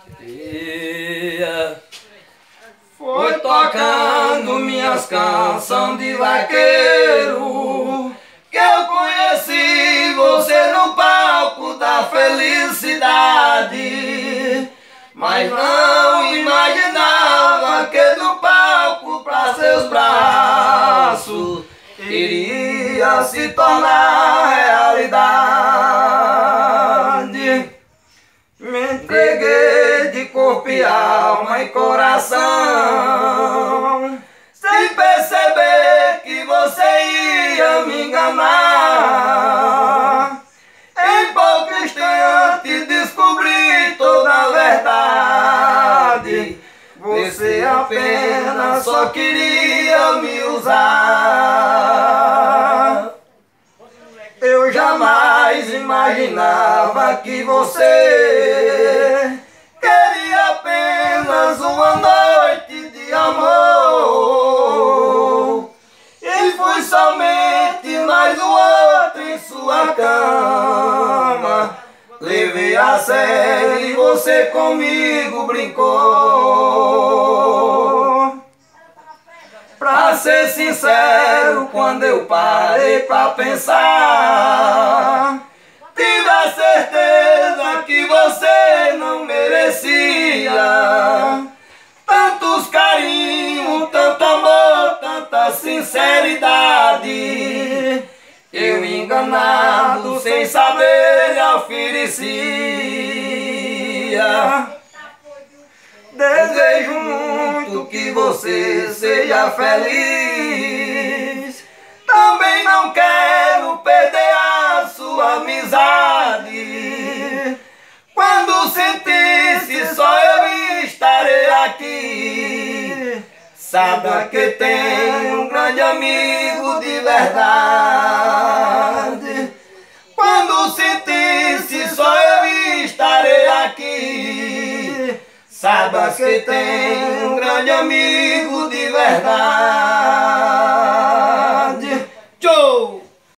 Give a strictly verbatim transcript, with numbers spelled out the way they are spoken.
dia foi tocando minhas canções de vaqueiro que eu conheci você no palco da felicidade, mas não imaginava que do palco para seus braços iria se tornar realidade. Me entreguei de corpo e alma e coração, sem perceber que você ia me enganar. Em pouco instante descobri toda a verdade. Você apenas só queria me usar. Eu jamais imaginava que você queria apenas uma noite de amor, e fui somente mais um outro em sua cama. Levei a sério e você comigo brincou. Pra ser sincero, quando eu parei pra pensar, tive a certeza que você não merecia tantos carinhos, tanto amor, tanta sinceridade. Eu enganado, sem saber, lhe oferecia. Desejo muito que você seja feliz. Também não quero perder a sua amizade. Quando sentisse, só eu estarei aqui. Saiba que tenho um grande amigo de verdade. Quando sentisse, só eu estarei aqui. Saiba que tenho um grande amigo de verdade.